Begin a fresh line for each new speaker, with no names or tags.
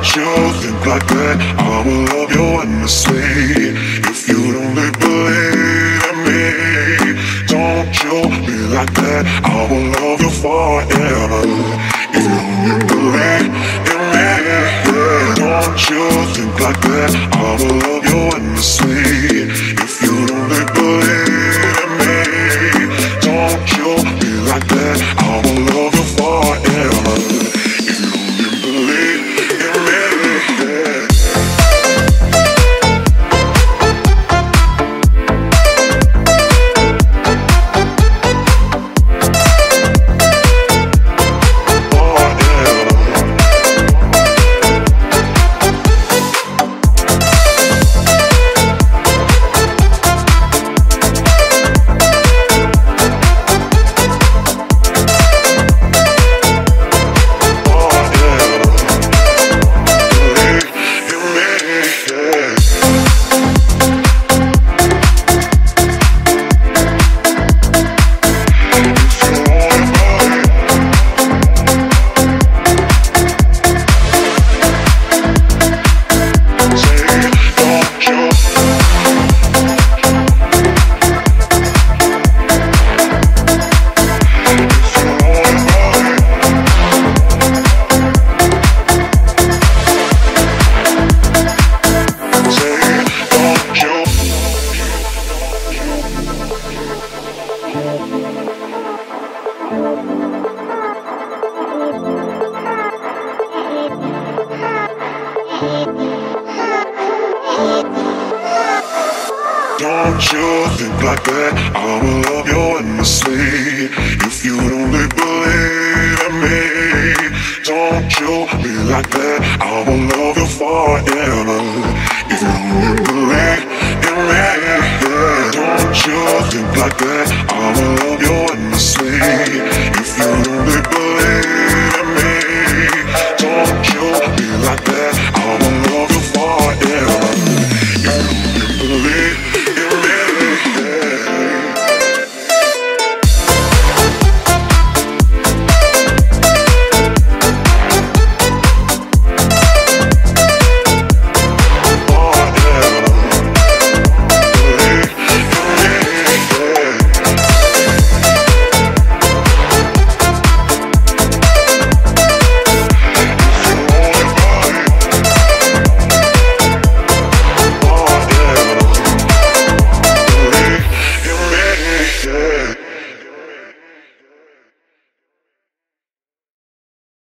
you think like that, I will love you endlessly. If you don't believe in me, don't you be like that, I will love you forever. If you don't believe in me, don't you think like that, I will love you endlessly. If you don't believe in me, don't you be like that, I will love you forever. If you don't believe in me, don't you think like that, I will love you endlessly. If you don't believe